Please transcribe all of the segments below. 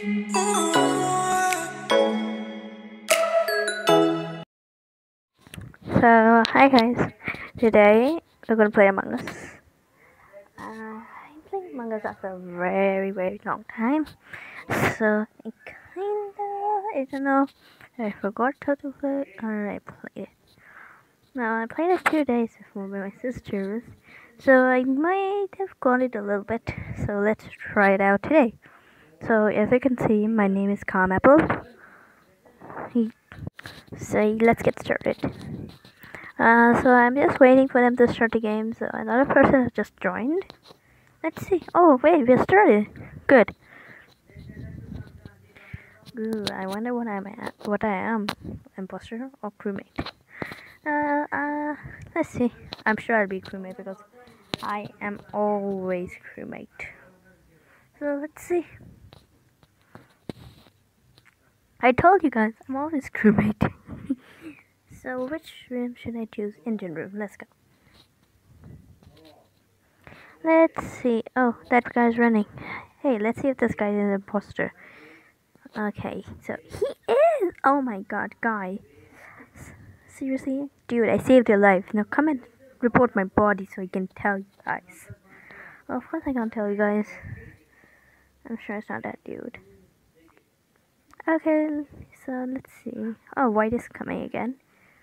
So, hi guys. Today we're gonna play Among Us. I'm playing Among Us after a very, very long time. So, I don't know. I forgot how to play, or I played it. Now, I played it 2 days before with my sisters. So, I might have got it a little bit. So, let's try it out today. So, as you can see, my name is Calm Apple. So, let's get started. So I'm just waiting for them to start the game. So another person has just joined. Let's see. Oh wait, we started. Good. Ooh, I wonder what I'm at. What I am, imposter or crewmate. Let's see. I'm sure I'll be crewmate because I am always crewmate. So let's see. I told you guys I'm always crewmate. So which room should I choose? Engine room. Let's go. Let's see. Oh, that guy's running. Hey, let's see if this guy's an imposter. Okay, so he is! Oh my god, guy. Seriously? Dude, I saved your life. Now come and report my body so I can tell you guys. Well, of course I can't tell you guys. I'm sure it's not that dude. Okay, so let's see. Oh, White is coming again.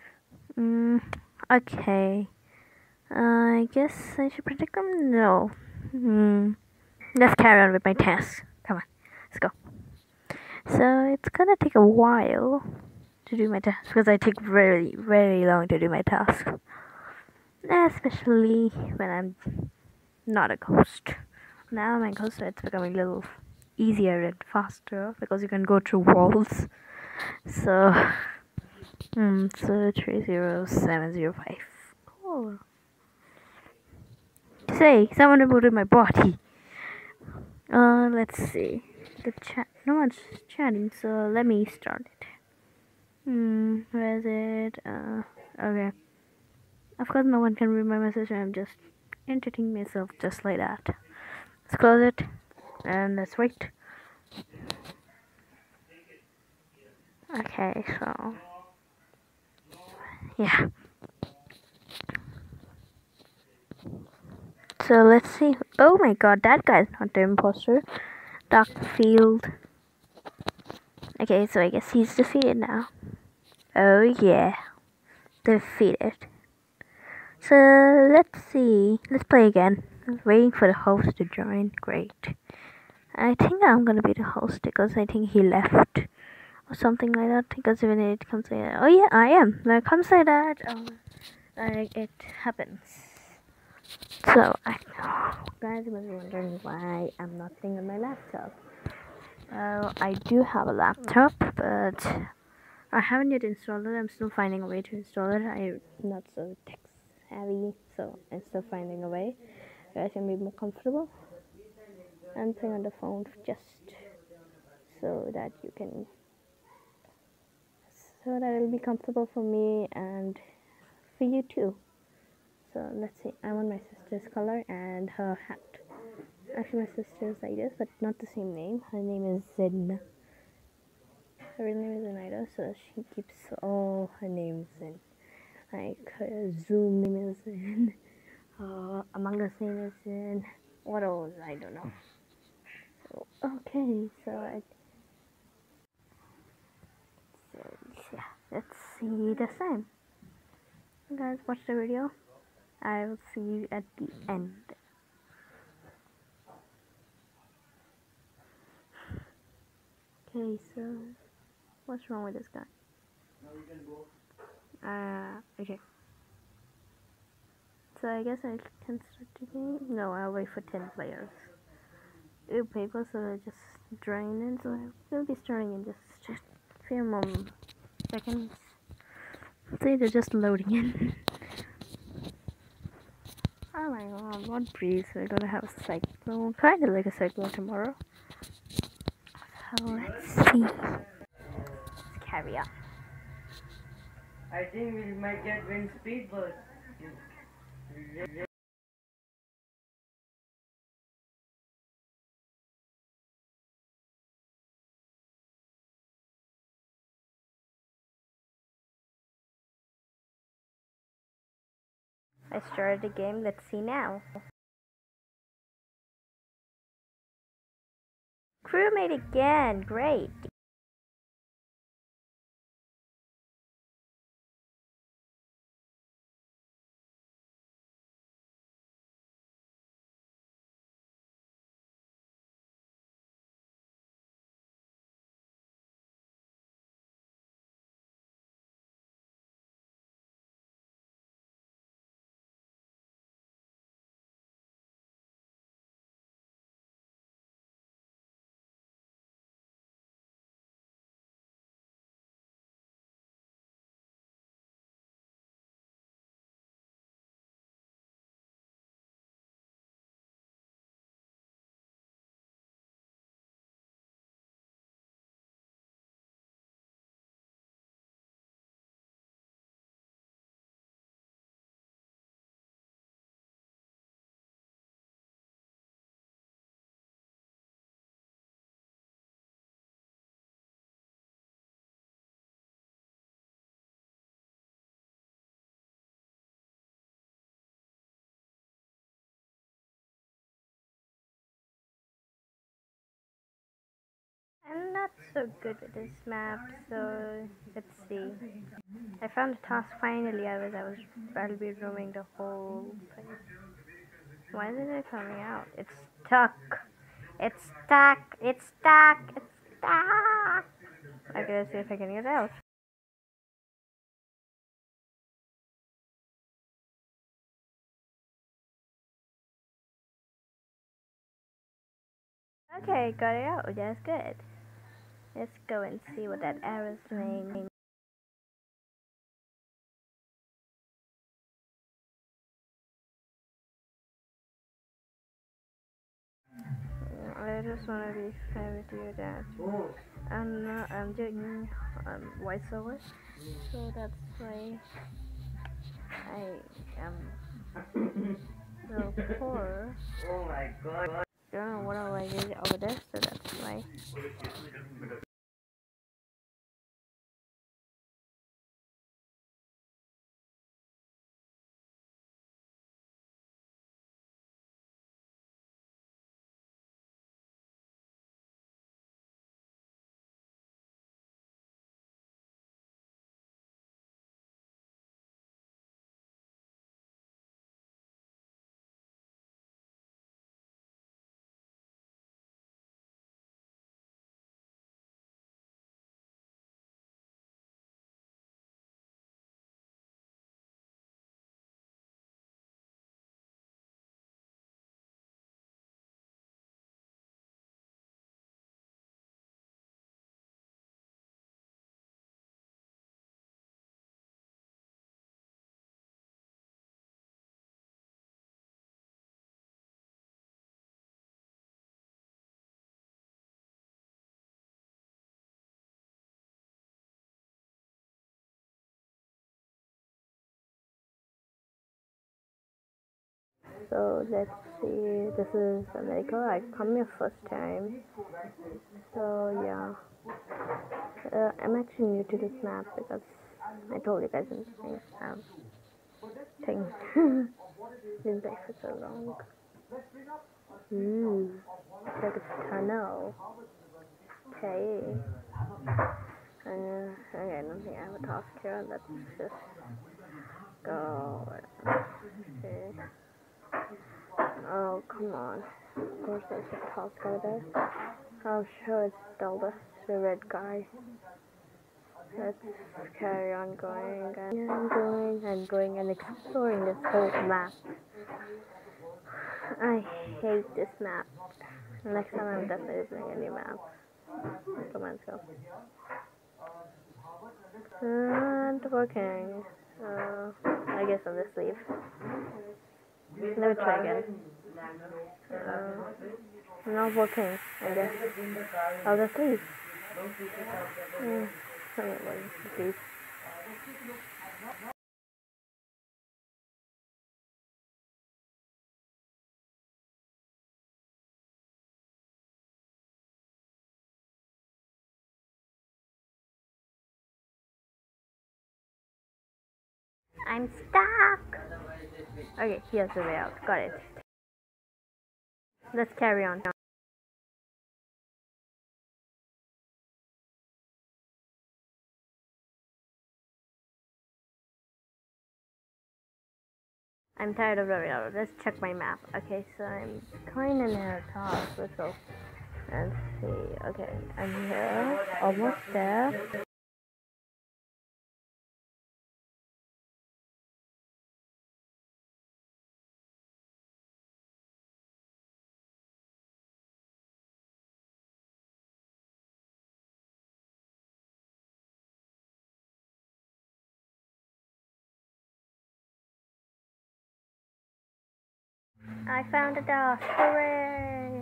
Okay. I guess I should protect him? No. Let's carry on with my task. Come on, let's go. So it's gonna take a while to do my task because I take very, very long to do my task. Especially when I'm not a ghost. Now I'm a ghost, so it's becoming a little easier and faster because you can go through walls. So, 30705. Cool. Say, someone removed my body. Let's see. The chat. No one's chatting, so let me start it. Where is it? Okay. Of course, no one can read my message. I'm just entertaining myself just like that. Let's close it and let's wait. Okay, so yeah. So let's see. Oh my god, that guy's not the imposter. Dark Field. Okay, so I guess he's defeated now. Oh yeah, defeated. So let's see. Let's play again. I'm waiting for the host to join. Great. I think I'm gonna be the host because I think he left or something like that. Because when it comes like that, oh yeah, I am. When it comes like that, it happens. So guys, you must be wondering why I'm not playing on my laptop. I do have a laptop, but I haven't yet installed it. I'm still finding a way to install it. I'm not so tech savvy, so I'm still finding a way where I can be more comfortable. I'm playing on the phone just so that it'll be comfortable for me and for you too. So let's see. I want my sister's color and her hat. Actually, my sister's like this, but not the same name. Her name is Zin. Her real name is Zenaida, so she keeps all her names in. Like her Zoom name is Zin. Among Us name is Zin. What else? I don't know. So okay, so yeah, let's see the same. Guys, watch the video. I will see you at the end. Okay, so what's wrong with this guy? Okay. So I guess I can start the game. No, I'll wait for 10 players. Ew, paper, so I just drain in. So I will be starting in just a few more seconds. See, they're just loading in. Oh my god, what breeze? We're gonna have a cyclone, kind of like a cyclone tomorrow. So let's see. Let's carry on. I think we might get wind speed, but I started the game, let's see now. Crewmate again, great. I'm not so good with this map, so let's see. I found a task finally. I'll be roaming the whole place. Why isn't it coming out? It's stuck. It's stuck. It's stuck. It's stuck. Okay, let's see if I can get out. Okay, got it out. That's good. Let's go and see what that arrow's doing. I just want to be fair with you that I'm doing voiceover, so that's why I am so poor. Oh my god. Don't know what I did over there, so that's why. So let's see. This is America. I come here first time. So yeah, I'm actually new to this map because I told you guys in the thing. Didn't play for so long. It's like a tunnel. Okay. Okay, I don't think I have a task here. Let's just go. Okay. Oh, come on. Of course there's a task over there. I'm sure it's Delta, the red guy. Let's carry on going and going and exploring this whole map. I hate this map. Next time I'm definitely doing a new map. Come on, let's go. And working. I guess I'll just leave. Let me try again. Not working, I guess. I'll just leave. Please. I'm stuck. Okay, here's the way out. Got it. Let's carry on. I'm tired of running out. Let's check my map. Okay, so I'm kind of near the top. Let's go. Let's see. Okay, I'm here. Almost there. I found a dust. Hooray!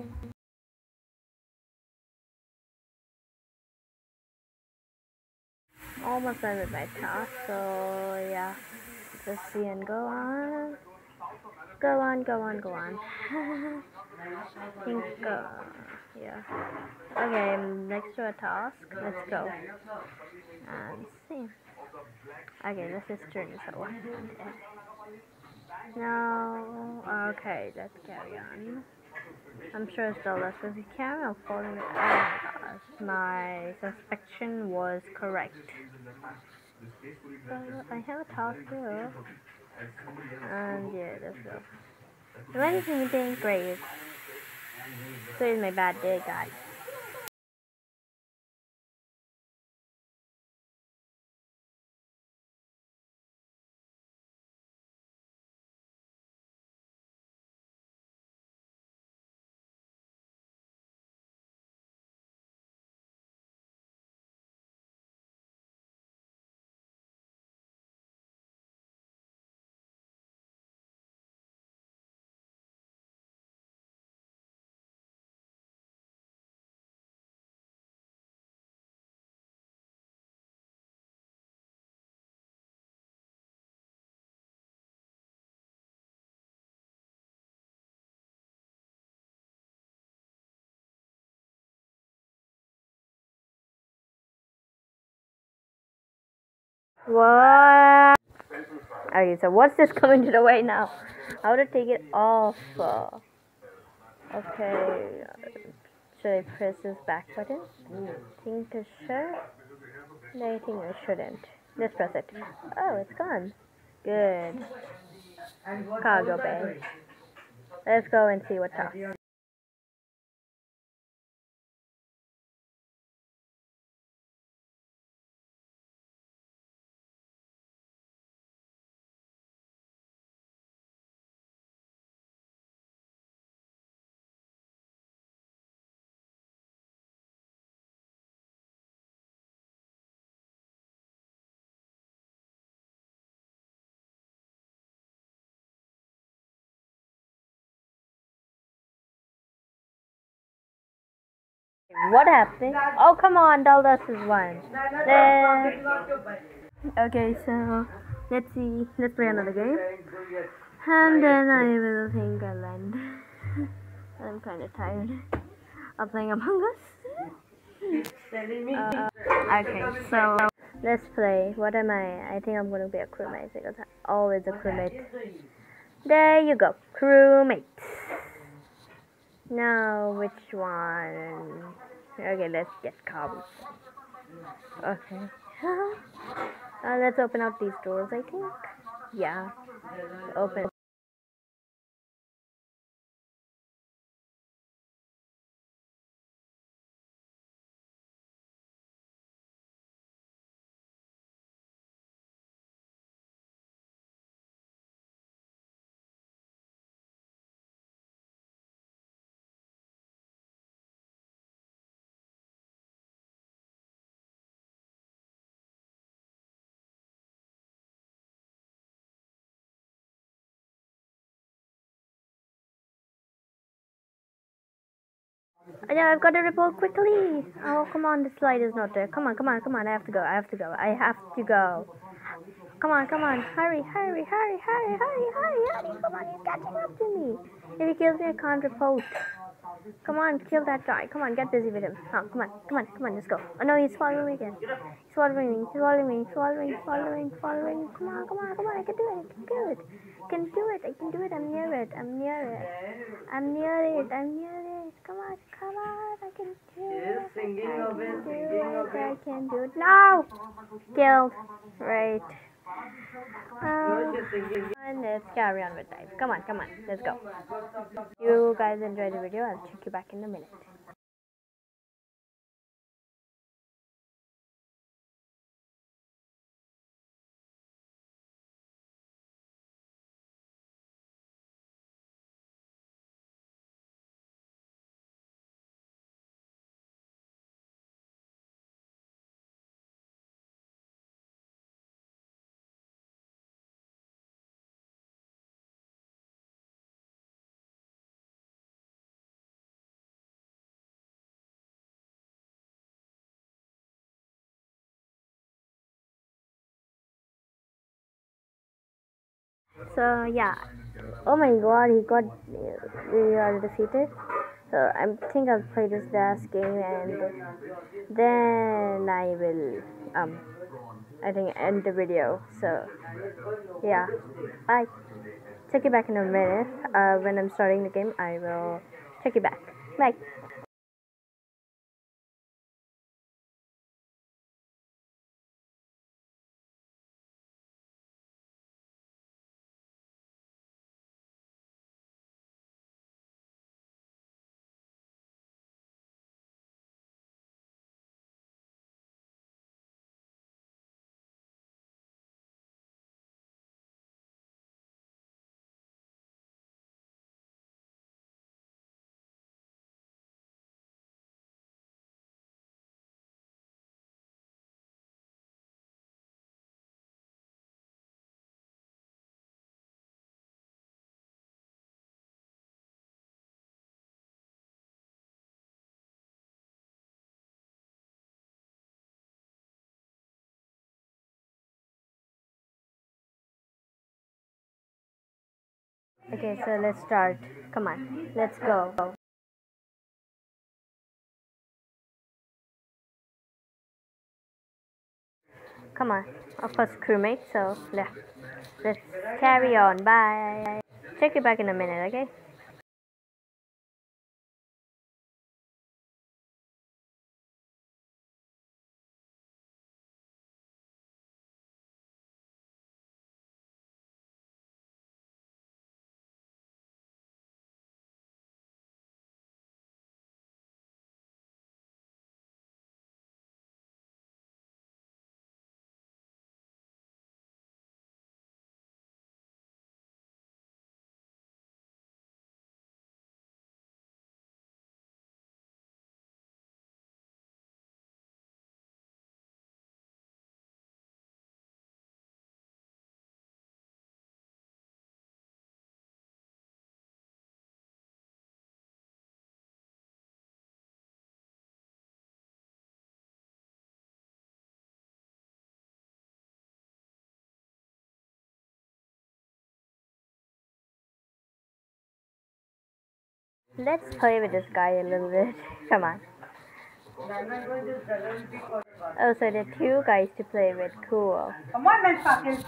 Almost done with my task, so yeah. Just see and go on. Go on, go on, go on. Think, yeah. Okay, I'm next to a task. Let's go. And see. Okay, let's just turn this over. Okay. No. Okay, let's carry on. I'm sure it's the less of the camera falling. Oh my gosh, my suspicion was correct. I have a task too. And yeah, let's go. When is anything great? Today's my bad day, guys. What? Okay, so what's this coming to the way now? How to take it off? Okay, should I press this back button? Think I should? I think I shouldn't. Let's press it. Oh, it's gone. Good. Cargo bay. Let's go and see what's up. What happened? Oh, come on, Daldas is one. Okay, so let's see. Let's play another game. And then I will think I'll end. I'm kind of tired of playing Among Us. Okay, so let's play. What am I? I think I'm gonna be a crewmate because I'm always a crewmate. There you go, crewmate. Now, which one? Okay, let's get Cobble. Okay. Let's open out these doors, I think. Yeah. Open. Yeah, I've got to report quickly. Oh, come on, the slide is not there. Come on, come on, come on. I have to go. I have to go. I have to go. Come on, come on. Hurry, hurry, hurry, hurry, hurry, hurry, hurry. Come on, he's catching up to me. If he kills me, I can't report. Come on, kill that guy. Come on, get busy with him. Oh, come on, come on, come on, let's go. Oh no, he's following me again. He's following me, he's following me, he's following, following, following. Come on, come on, come on, I can do it, I can do it. I can do it, I can do it, I'm near it, I'm near it. I'm near it, I'm near it. Come on, come on, I can do it. I can do it. No! Killed. Right. And let's carry on with life. Come on, come on, let's go. You guys enjoy the video. I'll check you back in a minute. So yeah. Oh my god, we are defeated. So I think I'll play this last game and then I will I think end the video. So yeah. Bye. Check you back in a minute. When I'm starting the game I will check you back. Bye. Okay, so let's start. Come on, let's go. Come on, of course, crewmate. So let's carry on. Bye. Check you back in a minute, okay? Let's play with this guy a little bit. Come on. Oh, so there are two guys to play with. Cool. Come on, man, fucking.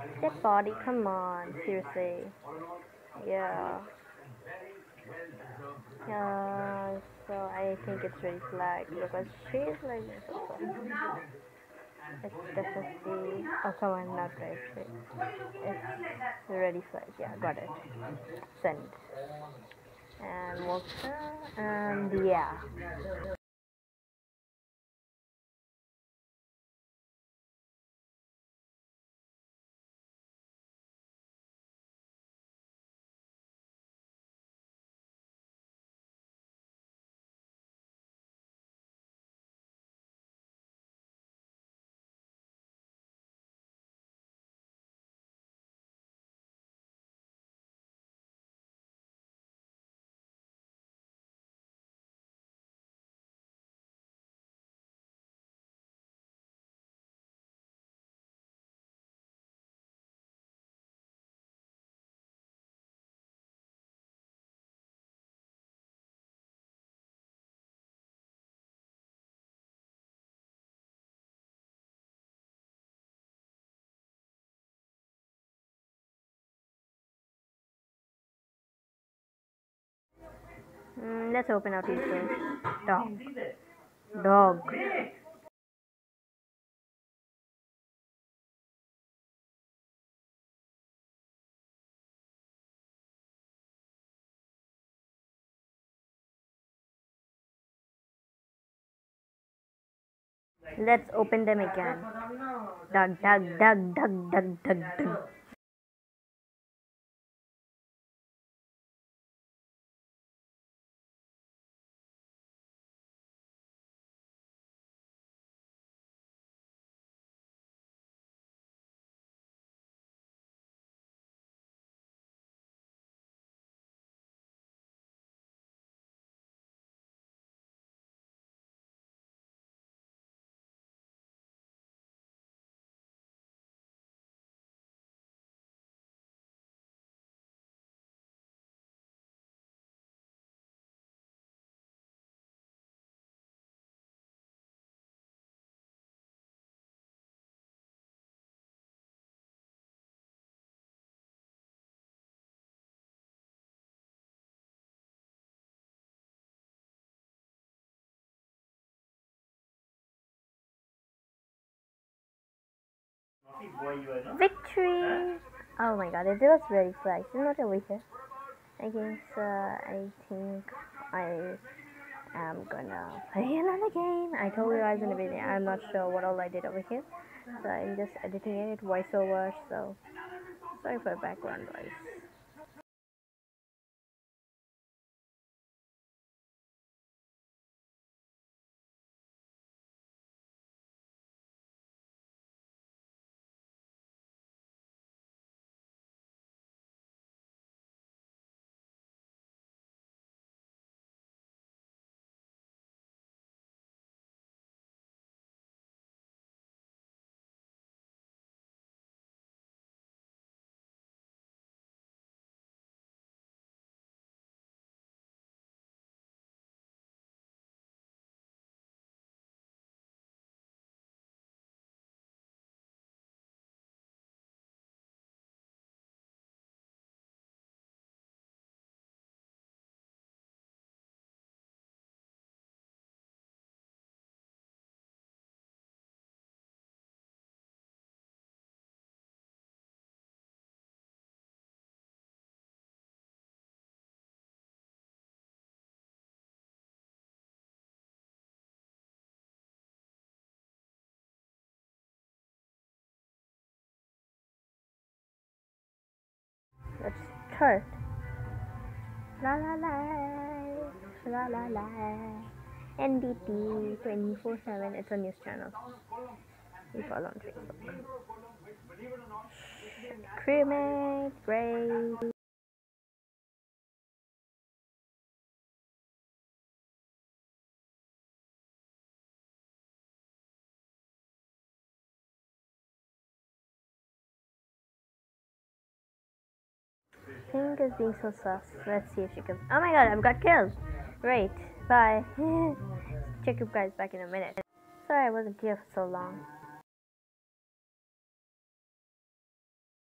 Dead body, come on, seriously. Yeah. So I think it's really flagged because she's like this also. It's definitely. Oh, come on, not right. It's already flagged. Yeah, got it. Send. And water. And yeah. Let's open our pieces. Dog. Dog. Let's open them again. Dog, dog, dog, dog, dog, dog, dog. Victory! Oh my god, it was very flash. It's not over here. Okay, so I think I am gonna play another game. I told you guys in the video, I'm not sure what all I did over here. So I'm just editing it, voiceover, so sorry for background noise. Let's start. La la la, la la la. NDT 24/7. It's a news channel. We follow on Facebook. Crewmate, great. Pink is being so sus. Let's see if she can. Oh my god, I've got killed. Great. Bye. Check you guys back in a minute. Sorry I wasn't here for so long.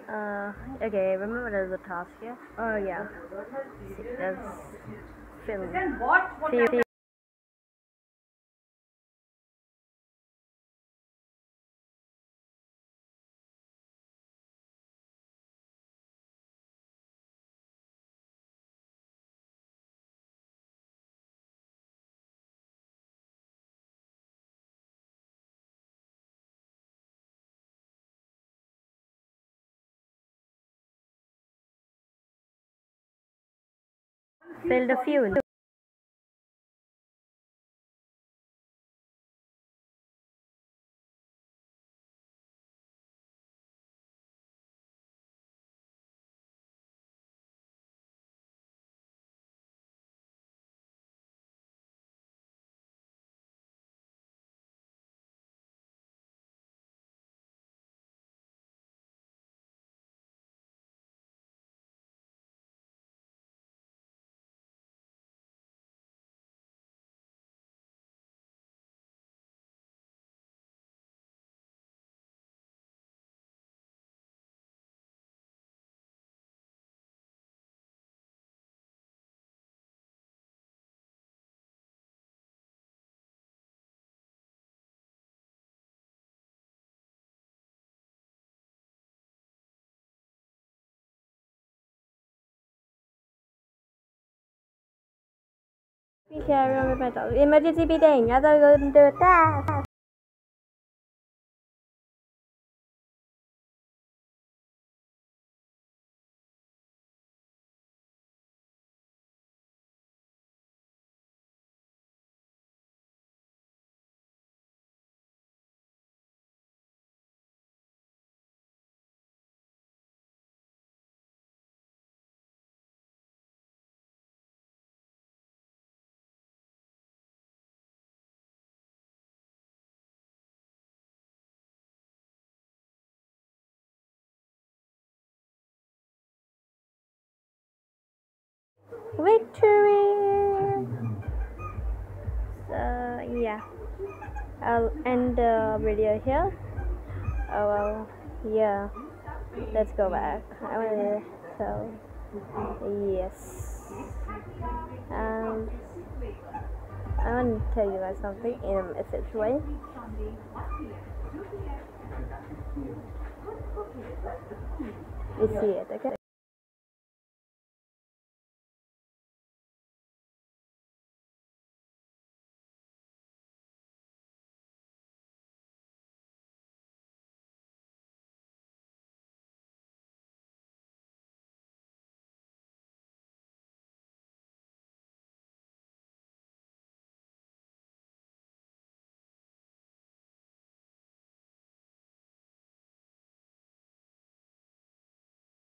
Okay, remember there's a task here? Oh yeah. There's film. Fill the fuel. We carry on with my dog. Emergency meeting. I thought we were going to do that. Victory! So yeah, I'll end the video here. Oh well, yeah. Let's go back. So yes. I want to tell you guys something in a message way. You see it, okay?